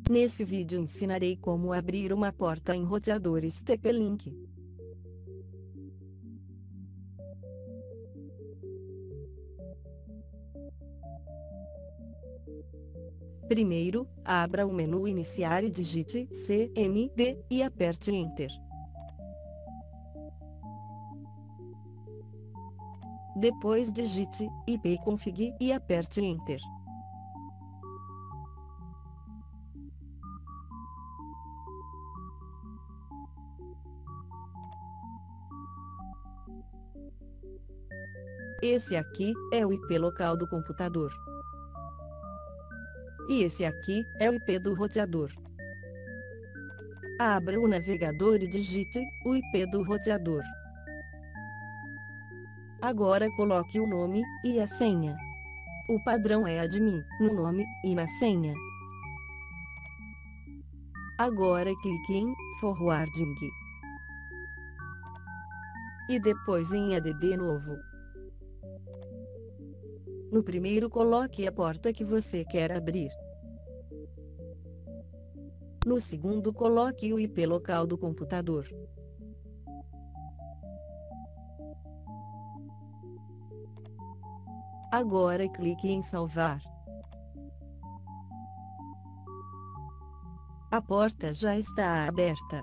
Nesse vídeo ensinarei como abrir uma porta em roteadores TP-Link. Primeiro, abra o menu Iniciar e digite CMD e aperte Enter. Depois digite ipconfig e aperte Enter. Esse aqui é o IP local do computador. E esse aqui é o IP do roteador. Abra o navegador e digite o IP do roteador. Agora coloque o nome e a senha. O padrão é admin, no nome e na senha. Agora clique em Forwarding. E depois em ADD novo. No primeiro coloque a porta que você quer abrir. No segundo coloque o IP local do computador. Agora clique em salvar. A porta já está aberta.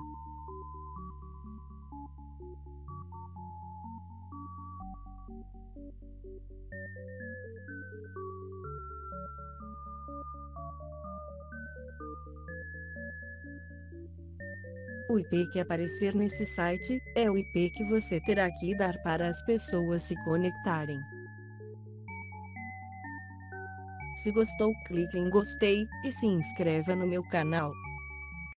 O IP que aparecer nesse site é o IP que você terá que dar para as pessoas se conectarem. Se gostou, clique em gostei e se inscreva no meu canal.